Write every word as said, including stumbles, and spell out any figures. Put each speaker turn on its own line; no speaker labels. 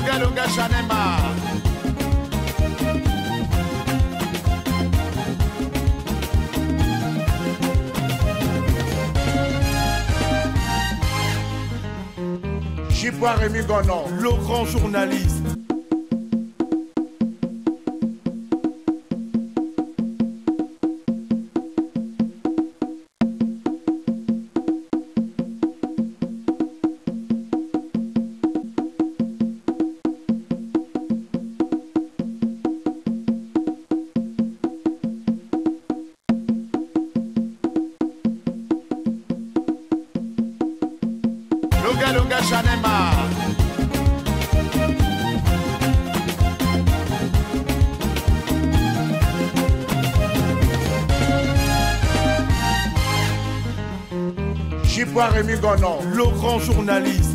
Lunga Lunga Chanema. Chipois Rémi Gonon,
le grand journaliste.
Lunga Lunga Chanema. Chipois Rémi Gonon,
le grand journaliste.